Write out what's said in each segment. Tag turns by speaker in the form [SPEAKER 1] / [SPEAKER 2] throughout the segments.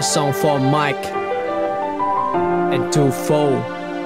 [SPEAKER 1] song for Mike and Two Fold.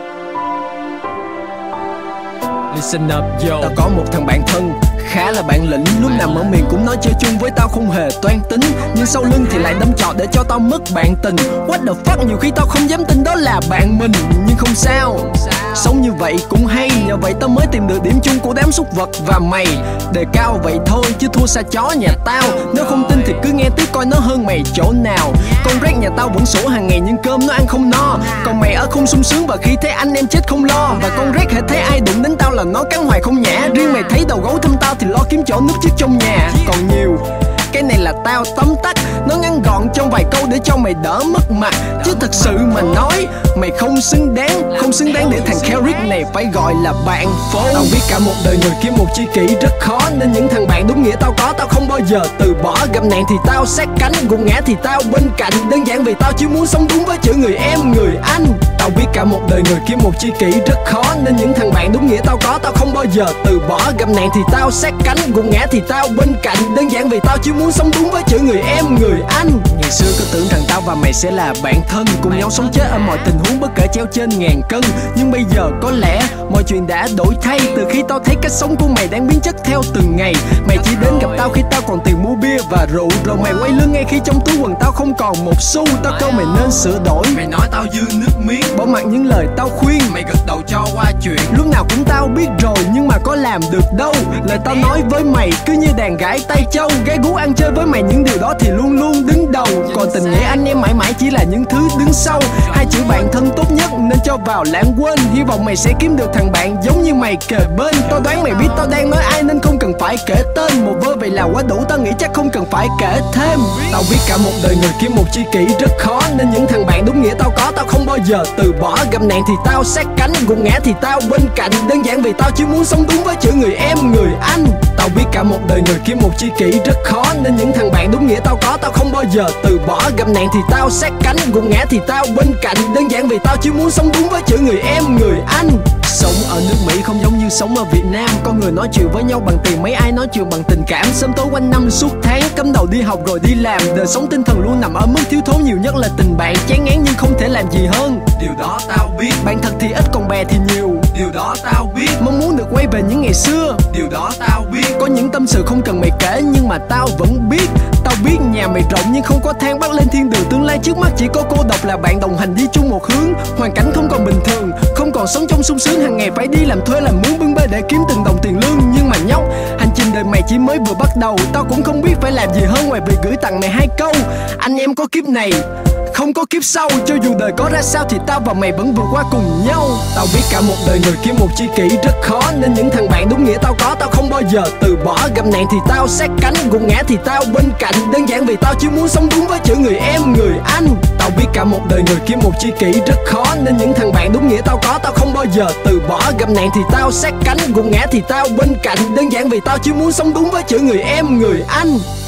[SPEAKER 1] Listen up yo.
[SPEAKER 2] Tao có một thằng bạn thân khá là bản lĩnh, lúc nào mở miệng cũng nói chơi chung với tao không hề toan tính, nhưng sau lưng thì lại đâm trọt để cho tao mất bạn tình. What the fuck, nhiều khi tao không dám tin đó là bạn mình, nhưng không sao, sống như vậy cũng hay, nhờ vậy tao mới tìm được điểm chung của đám súc vật và mày. Đề cao vậy thôi chứ thua xa chó nhà tao, nếu không tin thì cứ nghe tiếp coi nó hơn mày chỗ nào. Con rác nhà tao vẫn sổ hàng ngày nhưng cơm nó ăn không no, còn mày ở không sung sướng và khi thấy anh em chết không lo. Và con rác hễ thấy ai đụng đến tao là nó cắn hoài không nhả, riêng mày thấy đầu gấu thăm tao thì lo kiếm chỗ núp trước trong nhà. Còn nhiều cái này là tao tóm tắt, nó ngắn gọn trong vài câu để cho mày đỡ mất mặt. Chứ thật sự mà nói mày không xứng đáng để thằng Kelrick này phải gọi là bạn phố. Tao biết cả một đời người kiếm một tri kỷ rất khó, nên những thằng bạn đúng nghĩa tao có tao không bao giờ từ bỏ. Gặp nạn thì tao sát cánh, gục ngã thì tao bên cạnh, đơn giản vì tao chỉ muốn sống đúng với chữ người em người anh. Tao biết cả một đời người kiếm một tri kỷ rất khó, nên những thằng bạn đúng nghĩa tao có tao không bao giờ từ bỏ. Gặp nạn thì tao sát cánh, gục ngã thì tao bên cạnh, đơn giản vì tao chỉ muốn sống đúng với chữ người em người anh. Ngày xưa cứ tưởng rằng tao và mày sẽ là bạn thân, cùng nhau sống chết ở mọi tình huống bất kể treo trên ngàn cân. Nhưng bây giờ có lẽ mọi chuyện đã đổi thay, từ khi tao thấy cách sống của mày đang biến chất theo từng ngày. Mày chỉ đến gặp tao khi tao còn tiền mua bia và rượu, rồi mày quay lưng ngay khi trong túi quần tao không còn một xu. Tao câu mày nên sửa đổi,
[SPEAKER 1] Mày nói tao dư nước miếng,
[SPEAKER 2] bỏ mặc những lời tao khuyên,
[SPEAKER 1] mày gật đầu cho qua chuyện.
[SPEAKER 2] lúc nào cũng tao biết rồi nhưng mà có làm được đâu. Lời tao nói với mày cứ như đàn gái tay trâu, gái gú ăn chơi với mày những điều đó thì luôn luôn đứng đầu, còn tình nghĩa anh em mãi mãi chỉ là những thứ đứng sau. Hai chữ bạn thân tốt nhất nên cho vào lãng quên, hy vọng mày sẽ kiếm được thằng bạn giống như mày kề bên. Tao đoán mày biết tao đang nói ai nên không cần phải kể tên, một vơ vậy là quá đủ, tao nghĩ chắc không cần phải kể thêm. Tao biết cả một đời người kiếm một tri kỷ rất khó, nên những thằng bạn đúng nghĩa tao có tao không bao giờ từ bỏ. Gặp nạn thì tao sát cánh, gục ngã thì tao bên cạnh, đơn giản vì tao chỉ muốn sống đúng với chữ người em người anh. Tao biết cả một đời người kiếm một tri kỷ rất khó, nên những thằng bạn đúng nghĩa tao có tao không bao giờ từ bỏ. Gặp nạn thì tao sát cánh, gục ngã thì tao bên cạnh, đơn giản vì tao chỉ muốn sống đúng với chữ người em người anh. Sống ở nước Mỹ không giống như sống ở Việt Nam, con người nói chuyện với nhau bằng tiền, mấy ai nói chuyện bằng tình cảm. Sớm tối quanh năm suốt tháng, cắm đầu đi học rồi đi làm, đời sống tinh thần luôn nằm ở mức thiếu thốn, nhiều nhất là tình bạn chán ngán nhưng không thể làm gì hơn.
[SPEAKER 1] Điều đó tao biết,
[SPEAKER 2] Bạn thật thì ít còn bè thì nhiều,
[SPEAKER 1] điều đó tao biết,
[SPEAKER 2] mong muốn được quay về những ngày xưa.
[SPEAKER 1] điều đó tao biết.
[SPEAKER 2] Có những tâm sự không cần mày kể nhưng mà tao vẫn biết. Tao biết nhà mày rộng nhưng không có thang bắt lên thiên đường, tương lai trước mắt chỉ có cô độc là bạn đồng hành đi chung một hướng. Hoàn cảnh không còn bình thường, không còn sống trong sung sướng, hàng ngày phải đi làm thuê làm mướn bưng bê để kiếm từng đồng tiền lương. Nhưng mà nhóc, hành trình đời mày chỉ mới vừa bắt đầu, tao cũng không biết phải làm gì hơn ngoài việc gửi tặng mày hai câu: anh em có kiếp này không có kiếp sau, cho dù đời có ra sao thì tao và mày vẫn vượt qua cùng nhau. Tao biết cả một đời người kiếm một tri kỷ rất khó, nên những thằng bạn đúng nghĩa tao có tao không bao giờ từ bỏ. Gặp nạn thì tao sát cánh, gục ngã thì tao bên cạnh, đơn giản vì tao chỉ muốn sống đúng với chữ người em người anh. Tao biết cả một đời người kiếm một tri kỷ rất khó, nên những thằng bạn đúng nghĩa tao có tao không bao giờ từ bỏ. Gặp nạn thì tao sát cánh, gục ngã thì tao bên cạnh, đơn giản vì tao chỉ muốn sống đúng với chữ người em người anh.